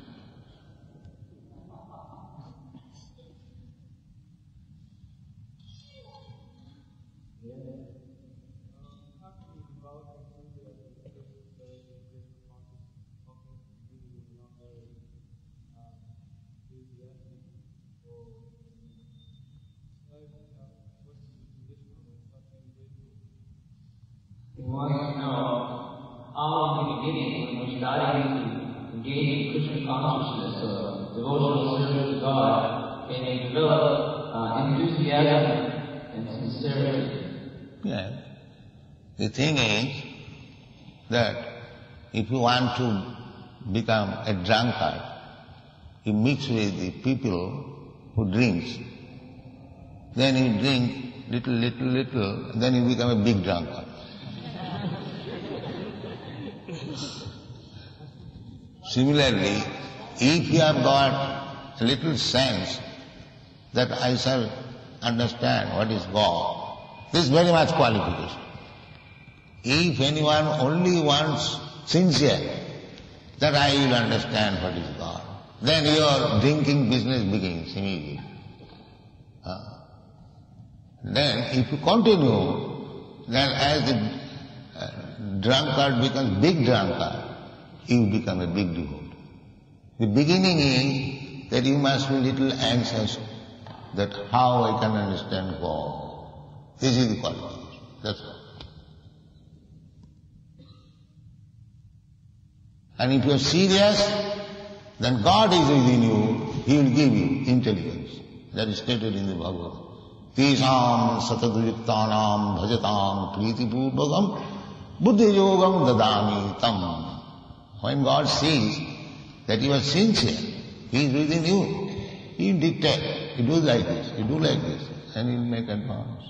He wants to know how in the beginning, when we started to engage in Krishna consciousness or devotional service to God, can they develop uh, enthusiasm and sincerity? Yes. The thing is that if you want to become a drunkard, you mix with the people who drinks. Then you drink little, little, little, and then you become a big drunkard. Similarly, if you have got a little sense that I shall understand what is God, this is very much qualification. If anyone only wants sincere, that I will understand what is God, then your drinking business begins immediately. Uh, then if you continue, then as the uh, drunkard becomes big drunkard, you become a big devotee. The beginning is that you must be a little anxious that how I can understand God. This is the qualification. That's all. And if you are serious, then God is within you, He will give you intelligence. That is stated in the Bhagavad. Tisham sataduyuktanam bhajatam pritipurvakam buddhi yogam dadami tam. When God sees that you are sincere, He is within you. He will dictate, you do like this, you do like this, and He will make advance.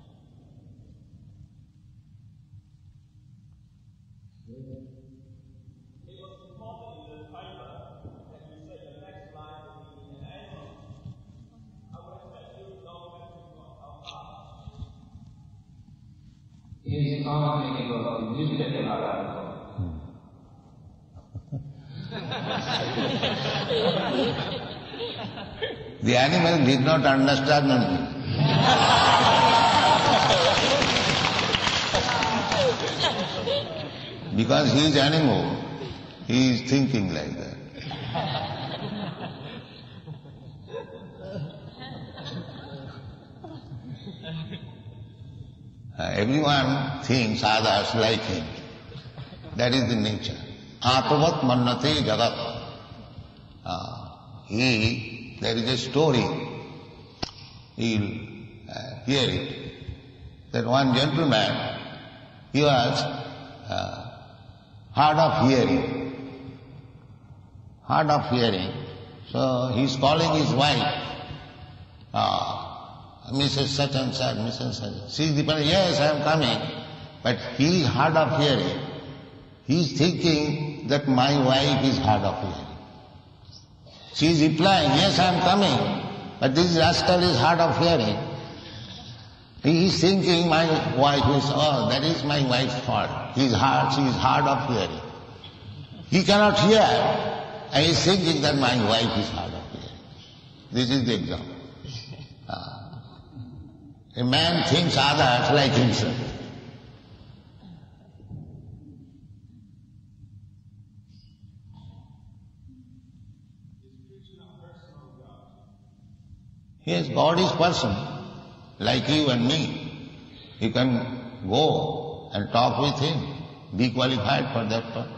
He is commenting about the newspaper article. The animal did not understand me. Because he is animal, he is thinking like that. Uh, everyone thinks others like him. That is the nature. Atavat mannate jagat. Uh, he, there is a story, you'll uh, hear it, that one gentleman, he was uh, hard of hearing. Hard of hearing. So he's calling his wife, uh, Missus Such and Such, Missus Such. She's depending, yes, I am coming. But he is hard of hearing. He is thinking that my wife is hard of hearing. She is replying, yes, I am coming. But this rascal is hard of hearing. He is thinking my wife is, oh, that is my wife's fault. He is hard, she is hard of hearing. He cannot hear, and he is thinking that my wife is hard of hearing. This is the example. Uh, a man thinks others like himself. Yes, God is person, like you and me. You can go and talk with Him, be qualified for that purpose.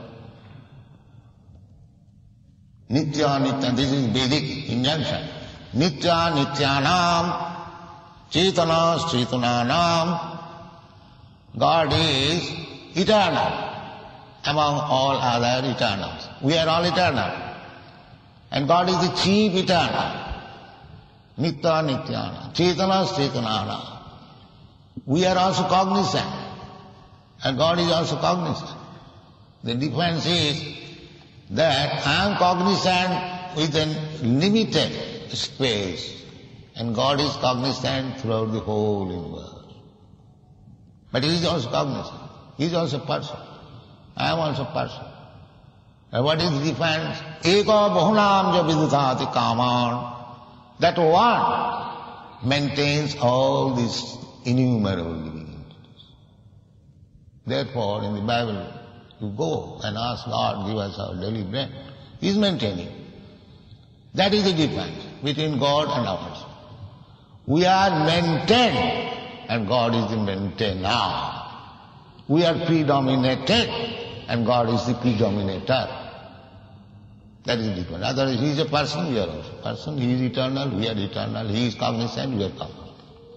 Nitya Nitya, this is Vedic injunction. Nitya Nityanam, Chaitana Chaitananam. God is eternal among all other eternals. We are all eternal. And God is the chief eternal. Nitya Nityana, Chaitana Chaitanana. We are also cognizant, and God is also cognizant. The difference is that I am cognizant within limited space, and God is cognizant throughout the whole universe. But He is also cognizant. He is also person. I am also person. And what is the difference? Eka bahunam ja vidutati kaman. That one maintains all these innumerable living entities. Therefore, in the Bible, you go and ask God, give us our daily bread. He is maintaining. That is the difference between God and ours. We are maintained, and God is the maintainer. We are predominated, and God is the predominator. That is different. Otherwise, He is a person, we are also a person. He is eternal, we are eternal. He is cognizant, we are cognizant.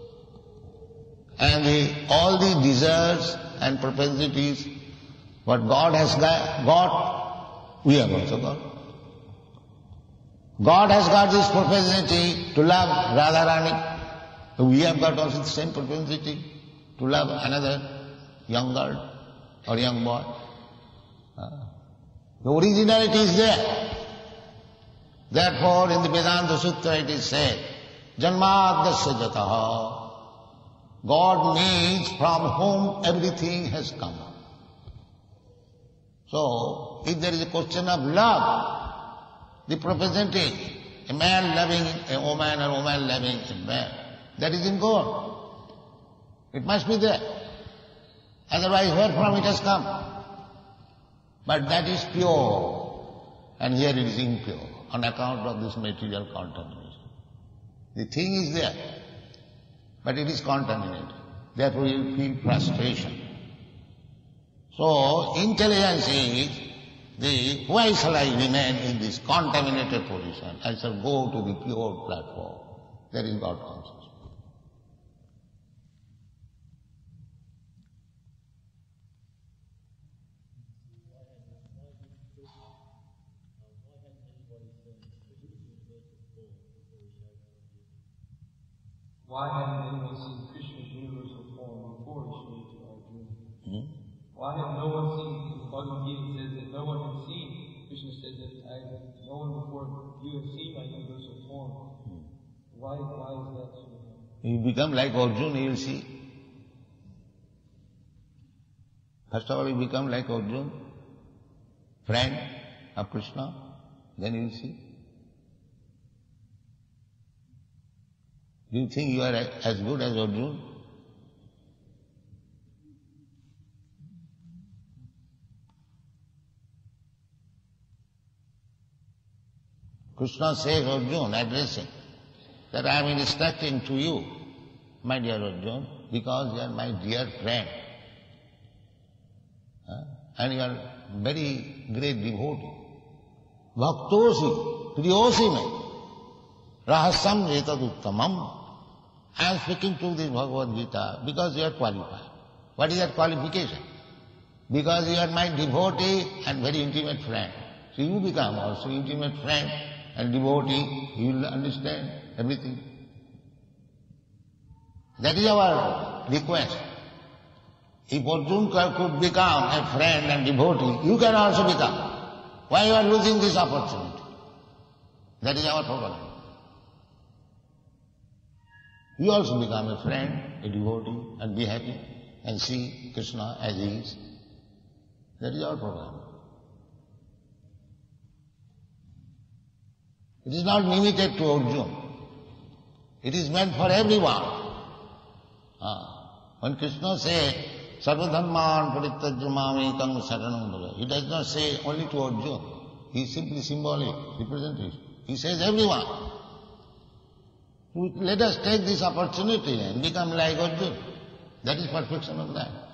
And the, all the desires and propensities, what God has got, we have also got. God has got this propensity to love Radharani. We have got also the same propensity to love another young girl or young boy. The originality is there. Therefore, in the Vedanta Sutra it is said, Janmadasya jataha. God means from whom everything has come. So, if there is a question of love, the propensity, a man loving a woman or a woman loving a man, that is in God. It must be there. Otherwise, where from it has come? But that is pure, and here it is impure on account of this material contamination. The thing is there, but it is contaminated. Therefore you will feel frustration. So intelligence is the, why shall I remain in this contaminated position? I shall go to the pure platform. That is God consciousness. Why hadn't anyone seen Krishna's universal form before he showed it to Arjuna? Hmm? Why had no one seen, the Bhagavad Gita says that no one had seen, Krishna says that I, no one before you have seen my universal form. Hmm. Why, why is that so? You become like Arjuna, you will see. First of all, you become like Arjuna, friend of Krishna, then you will see. Do you think you are as good as Arjuna? Krishna says, Arjuna, addressing, that I am instructing to you, my dear Arjuna, because you are my dear friend. Huh? And you are very great devotee. Bhaktosi, priyosi me, rahasam etaduttamam. I am speaking to this Bhagavad Gita because you are qualified. What is that qualification? Because you are my devotee and very intimate friend. So you become also intimate friend and devotee, you will understand everything. That is our request. If Arjuna could become a friend and devotee, you can also become. Why you are losing this opportunity? That is our problem. You also become a friend, a devotee, and be happy, and see Krishna as he is. That is our problem. It is not limited to Arjuna. It is meant for everyone. Ah. When Krishna says, Sarvadharman parittajya mamekam saranam bhaja, he does not say only to Arjuna. He is simply symbolic, representation. He says everyone. Let us take this opportunity and become like Arjuna. That is perfection of life.